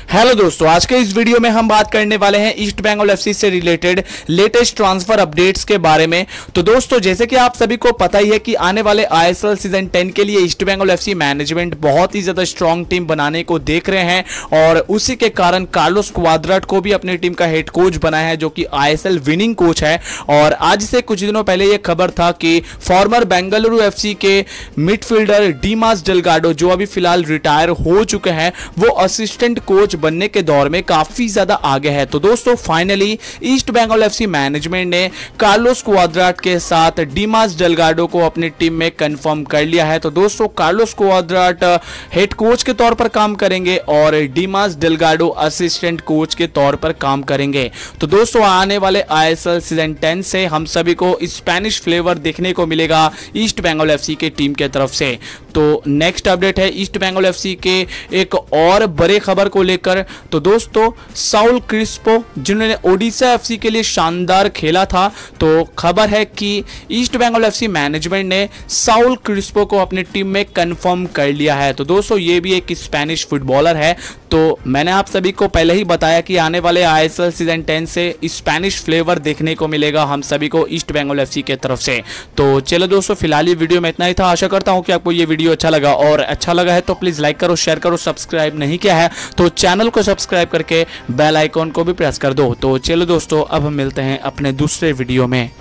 Hello दोस्तों, आज के इस वीडियो में हम बात करने वाले हैं ईस्ट बंगाल एफसी से रिलेटेड लेटेस्ट ट्रांसफर अपडेट्स के बारे में। तो दोस्तों, जैसे कि आप सभी को पता ही है कि आने वाले आईएसएल सीजन 10 के लिए ईस्ट बंगाल एफसी मैनेजमेंट बहुत ही ज्यादा स्ट्रांग टीम बनाने को देख रहे हैं और उसी के कारण कार्लोस क्वाद्राट को भी अपनी टीम का हेड कोच बनाया है, जो कि आईएसएल विनिंग कोच है। और आज से कुछ दिनों पहले यह खबर था कि फॉर्मर बेंगलुरु एफसी के मिडफील्डर डीमास डेलगाडो, जो अभी फिलहाल रिटायर हो चुके हैं, वो असिस्टेंट कोच बनने के दौर में काफी ज्यादा आगे है। तो दोस्तों, finally East Bengal FC management ने कार्लोस क्वाद्राट के साथ डीमास डेलगाडो को अपनी टीम में कंफर्म कर लिया है। तो दोस्तों, कार्लोस क्वाद्राट हेड कोच के तौर पर काम करेंगे और डीमास डेलगाडो असिस्टेंट कोच के तौर पर काम करेंगे। तो दोस्तों, आने वाले आईएसएल सीजन 10 से हम सभी को स्पेनिश फ्लेवर देखने को मिलेगा ईस्ट बंगाल एफसी के टीम के तरफ से। तो नेक्स्ट अपडेट है ईस्ट बंगाल एफसी के एक और बड़े खबर को लेकर। तो दोस्तों, साउल क्रिस्पो, जिन्होंने ओडिशा एफसी के लिए शानदार खेला था, तो खबर है कि ईस्ट बंगाल एफसी मैनेजमेंट ने साउल क्रिस्पो को अपनी टीम में कंफर्म कर लिया है। तो दोस्तों, ये भी एक स्पेनिश फुटबॉलर है। तो मैंने आप सभी को पहले ही बताया कि आने वाले आईएसएल सीजन 10 से स्पेनिश फ्लेवर देखने को मिलेगा हम सभी को ईस्ट बंगाल एफसी के तरफ से। तो चलो दोस्तों, फिलहाल ये वीडियो में इतना ही था। आशा करता हूं कि आपको ये वीडियो अच्छा लगा, और अच्छा लगा है तो प्लीज लाइक करो, शेयर करो, सब्सक्राइब नहीं किया है तो चैनल को सब्सक्राइब करके बेल आइकॉन को भी प्रेस कर दो। तो चलो दोस्तों, अब हम मिलते हैं अपने दूसरे वीडियो में।